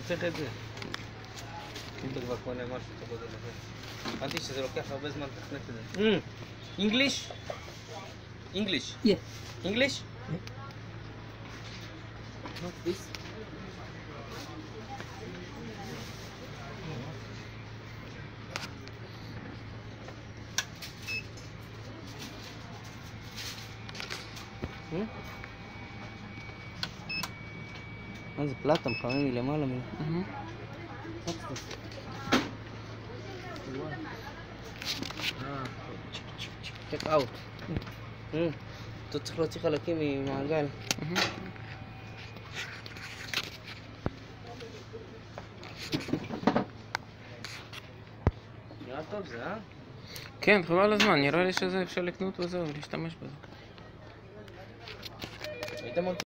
צריך את זה. אם אתה כבר קונה משהו, אתה בודל את זה. הבנתי שזה לוקח הרבה זמן לתכנת את זה. English? English? Yeah. English? What's this? מה זה פלטה? מחמם מלמעלה מ... What's this? check out. אתה צריך להוציא חלקים ממעגל. נראה טוב זה, אה? כן, חבל הזמן, נראה לי שזה אפשר לקנות וזהו, להשתמש בזה. היית